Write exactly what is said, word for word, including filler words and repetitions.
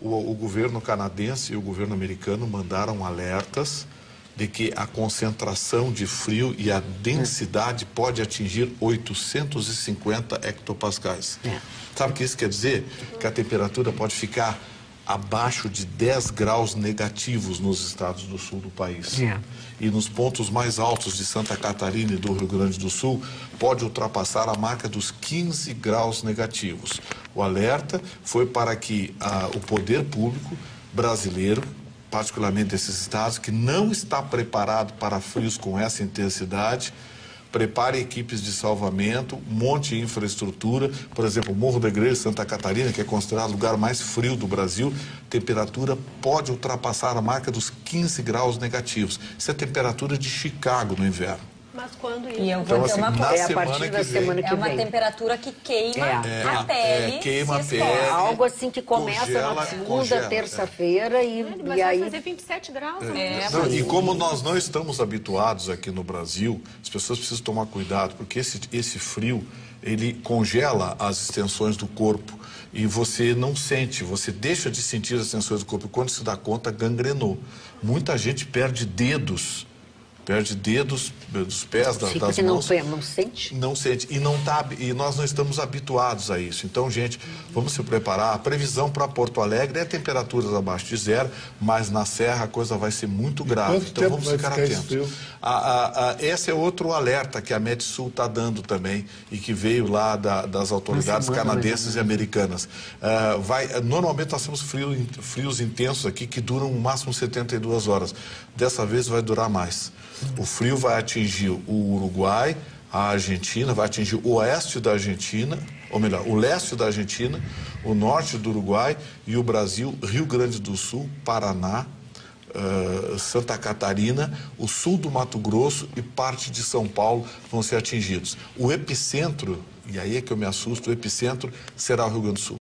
o, o governo canadense e o governo americano mandaram alertas de que a concentração de frio e a densidade pode atingir oitocentos e cinquenta hectopascais. É. Sabe o que isso quer dizer? Que a temperatura pode ficar abaixo de dez graus negativos nos estados do sul do país. É. E nos pontos mais altos de Santa Catarina e do Rio Grande do Sul, pode ultrapassar a marca dos quinze graus negativos. O alerta foi para que ah, o poder público brasileiro, particularmente esses estados, que não está preparado para frios com essa intensidade, prepare equipes de salvamento, monte infraestrutura. Por exemplo, o Morro da Igreja, Santa Catarina, que é considerado o lugar mais frio do Brasil, temperatura pode ultrapassar a marca dos quinze graus negativos. Isso é a temperatura de Chicago no inverno. Mas quando isso? E eu vou então, dizer assim, uma coisa, na é a semana partir que da vem, semana que é uma vem. temperatura que queima É. a pele, É, queima a se pele. escorre. Algo assim que começa Congela, na segunda, congela, terça-feira e, Mas e vai aí... fazer vinte e sete graus. É, É, não, mas... e como nós não estamos habituados aqui no Brasil, as pessoas precisam tomar cuidado, porque esse, esse frio, ele congela as extensões do corpo e você não sente, você deixa de sentir as extensões do corpo. E quando se dá conta, gangrenou. Muita gente perde dedos, perde dedos dos pés, da, Sim, das porque mãos. não, não sente? Não sente. E, não tá, e nós não estamos habituados a isso. Então, gente, vamos se preparar. A previsão para Porto Alegre é temperaturas abaixo de zero, mas na Serra a coisa vai ser muito grave. Quanto Então, tempo vamos vai ficar ficar esse atentos. frio? A, a, a, esse é outro alerta que a Metsul está dando também e que veio lá da, das autoridades semana, canadenses e americanas. Uh, vai, normalmente nós temos frio, frios intensos aqui que duram no máximo setenta e duas horas. Dessa vez vai durar mais. O frio vai atingir o Uruguai, a Argentina, vai atingir o oeste da Argentina, ou melhor, o leste da Argentina, o norte do Uruguai e o Brasil, Rio Grande do Sul, Paraná, Uh, Santa Catarina, o sul do Mato Grosso e parte de São Paulo vão ser atingidos. O epicentro, e aí é que eu me assusto, o epicentro será o Rio Grande do Sul.